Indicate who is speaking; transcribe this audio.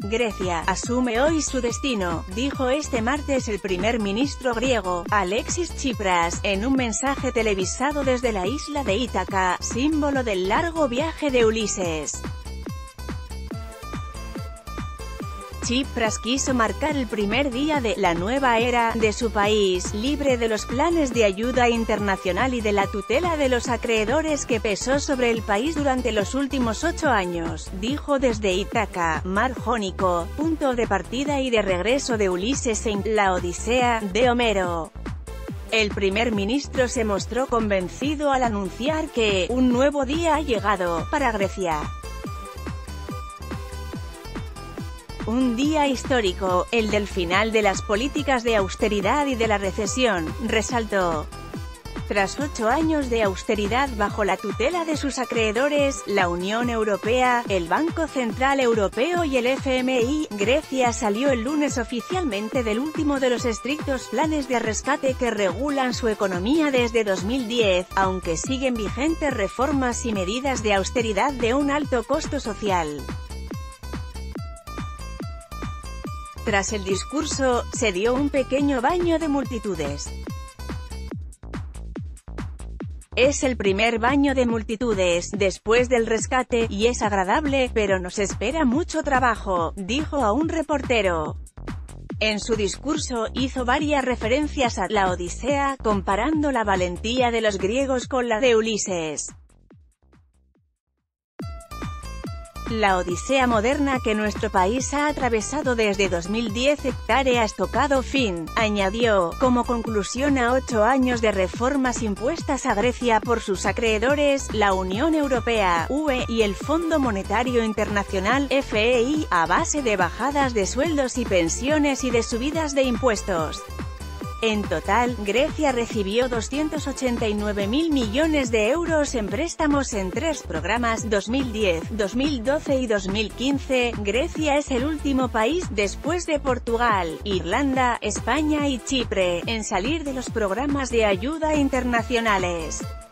Speaker 1: Grecia asume hoy su destino, dijo este martes el primer ministro griego, Alexis Tsipras, en un mensaje televisado desde la isla de Ítaca, símbolo del largo viaje de Ulises. Tsipras quiso marcar el primer día de la nueva era de su país, libre de los planes de ayuda internacional y de la tutela de los acreedores que pesó sobre el país durante los últimos 8 años, dijo desde Ítaca, mar Jónico, punto de partida y de regreso de Ulises en La Odisea, de Homero. El primer ministro se mostró convencido al anunciar que un nuevo día ha llegado para Grecia. Un día histórico, el del final de las políticas de austeridad y de la recesión, resaltó. Tras 8 años de austeridad bajo la tutela de sus acreedores, la Unión Europea, el Banco Central Europeo y el FMI, Grecia salió el lunes oficialmente del último de los estrictos planes de rescate que regulan su economía desde 2010, aunque siguen vigentes reformas y medidas de austeridad de un alto costo social. Tras el discurso, se dio un pequeño baño de multitudes. Es el primer baño de multitudes después del rescate, y es agradable, pero nos espera mucho trabajo, dijo a un reportero. En su discurso, hizo varias referencias a La Odisea, comparando la valentía de los griegos con la de Ulises. La odisea moderna que nuestro país ha atravesado desde 2010 hectáreas tocado fin, añadió, como conclusión a 8 años de reformas impuestas a Grecia por sus acreedores, la Unión Europea, UE, y el Fondo Monetario Internacional, FMI, a base de bajadas de sueldos y pensiones y de subidas de impuestos. En total, Grecia recibió 289.000 millones de euros en préstamos en 3 programas, 2010, 2012 y 2015. Grecia es el último país, después de Portugal, Irlanda, España y Chipre, en salir de los programas de ayuda internacionales.